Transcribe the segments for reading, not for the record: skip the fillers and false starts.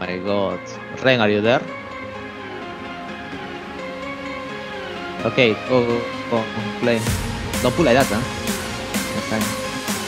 my god. Ren, are you there? Okay, go, play. Don't pull like that, huh? Next time.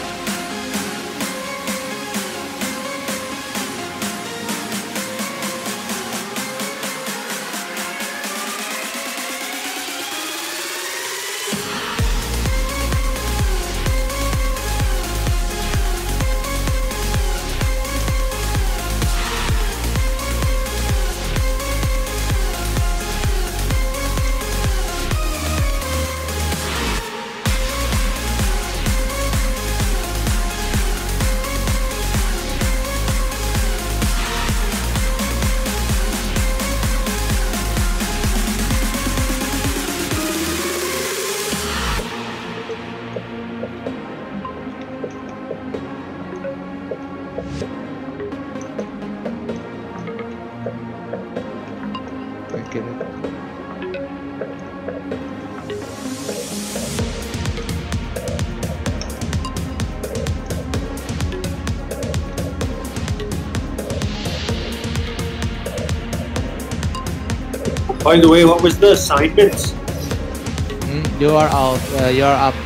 By the way, what was the assignment? You are out. You are up.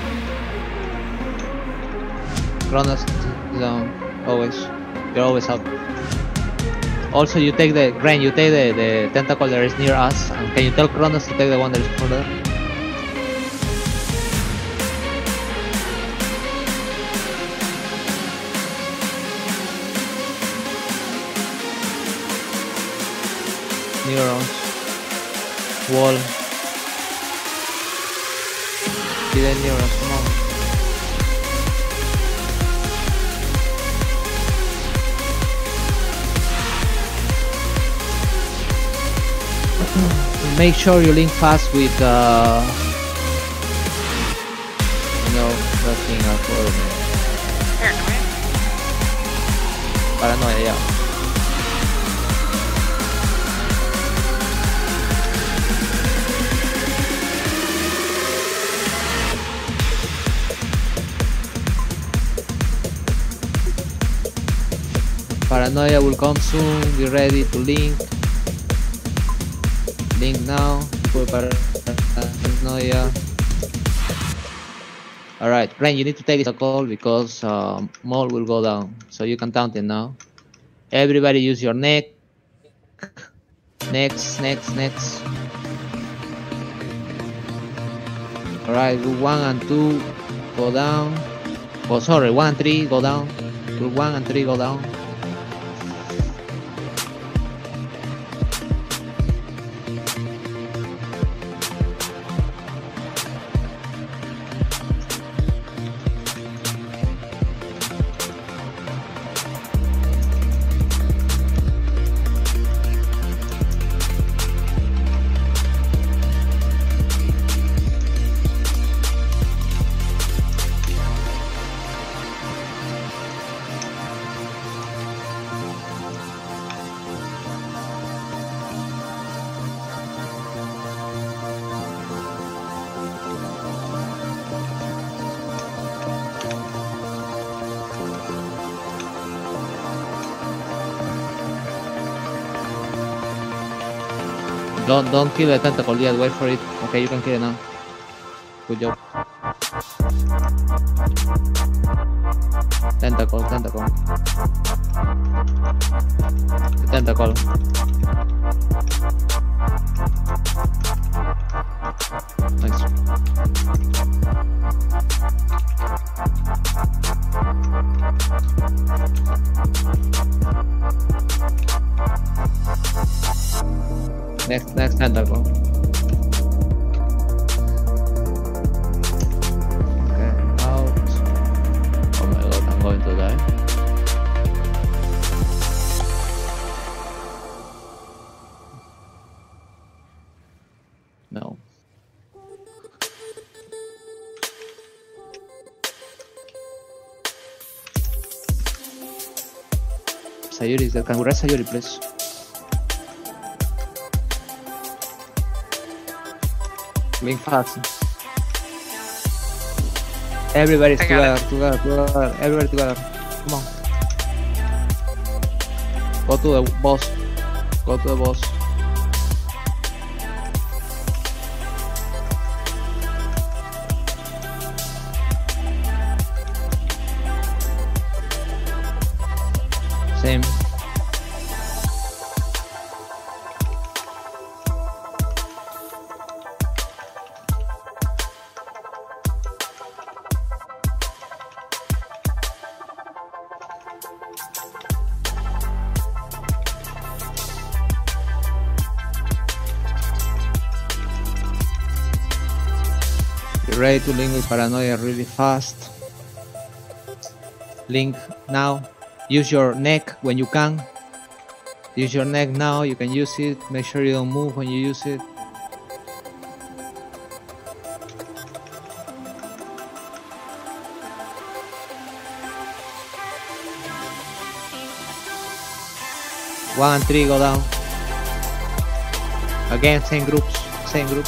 Kronos zone. Always. You're always up. Also, you take the Ren. You take the tentacle that is near us. And can you tell Kronos to take the one that is further? Neurons. Wall. See the neurons, come on. Make sure you link fast with that thing I called Paranoia, yeah. Paranoia will come soon, be ready to link. Link now, for Paranoia. Alright, Ren, you need to take a call because Maul will go down. So you can count it now. Everybody use your neck. Next. Alright, group 1 and 2 go down. Oh, sorry, 1 and 3 go down. Group 1 and 3 go down. Don't kill the tentacle yet, wait for it. Okay, you can kill it now. Good job. Tentacle. The tentacle. Nice. Next tentacle. Okay, out. Oh my god, I'm going to die. No. Sayuri, can we rest Sayuri, please? Link fast. Everybody together. Everybody together. Come on. Go to the boss. Go to the boss. Same. Be ready to link with Paranoia really fast. Link now. Use your neck when you can. Use your neck now, you can use it. Make sure you don't move when you use it. One and three go down. Again, same groups, same groups.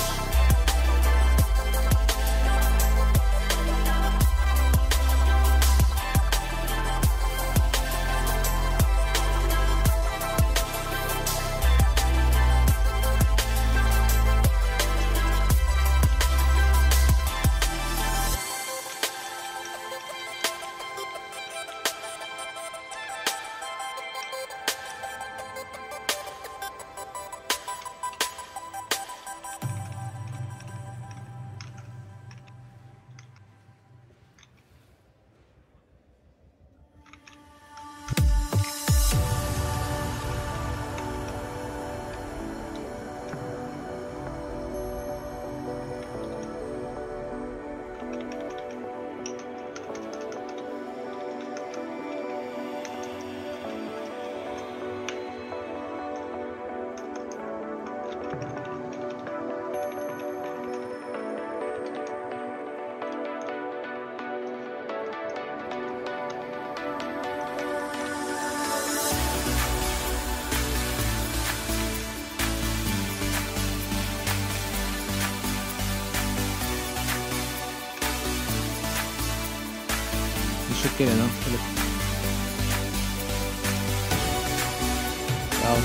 You should kill it, no? Kill it. Wow.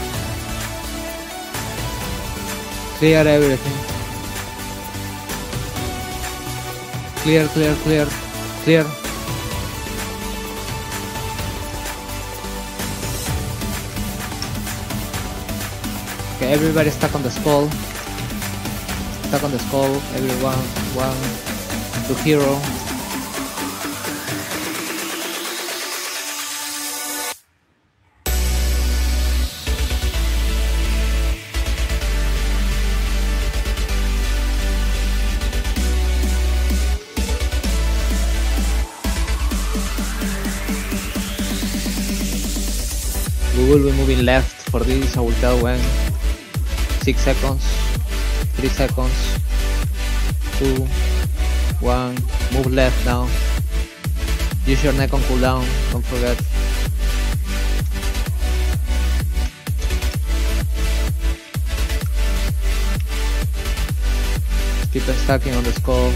Clear everything. Clear, clear, clear, clear. Okay, everybody stuck on the skull. Stuck on the skull. Everyone, one to hero. We will be moving left for this. I will tell when. 6 seconds, 3 seconds, 2, 1, move left now. Use your neck on cooldown, don't forget. Keep stacking on the skull.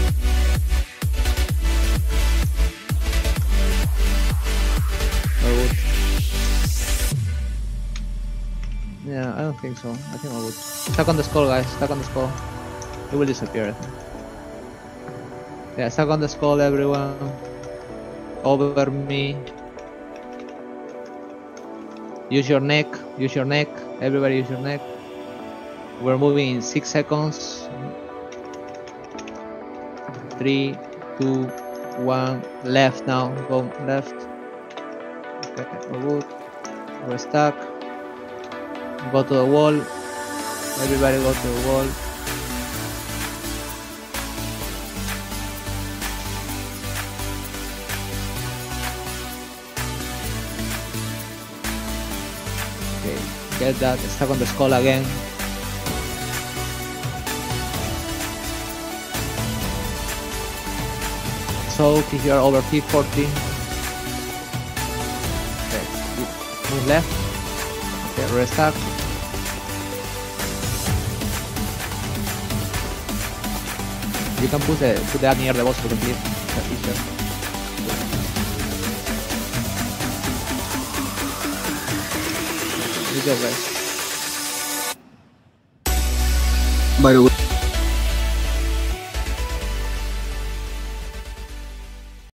Yeah, I don't think so. I think I would. Stuck on the skull, guys. Stuck on the skull. It will disappear, I think. Yeah, stuck on the skull, everyone. Over me. Use your neck. Use your neck. Everybody use your neck. We're moving in 6 seconds. 3, 2, 1. Left now. Go left. Okay, we're good. We're stuck. Go to the wall. Everybody go to the wall. Okay, get that. Stuck on the skull again. So if you are over P40. Okay, move left. Okay, restart. You can put that near the boss to complete. That's easier. Good job, guys. By the way.